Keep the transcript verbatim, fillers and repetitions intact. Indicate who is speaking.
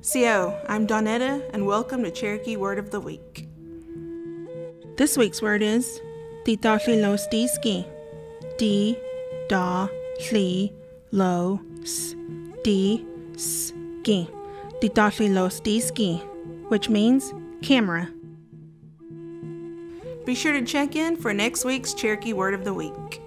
Speaker 1: Co, I'm Donetta, and welcome to Cherokee Word of the Week. This week's word is Di-da-li-lo-sti-ski. Di-da-li-lo-sti-ski. Di-da-li-lo-sti-ski, which means camera. Be sure to check in for next week's Cherokee Word of the Week.